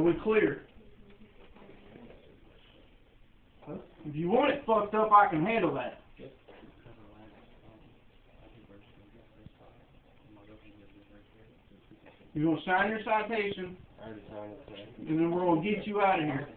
Are we clear? If you want it fucked up, I can handle that. You're going to sign your citation, and then we're going to get you out of here.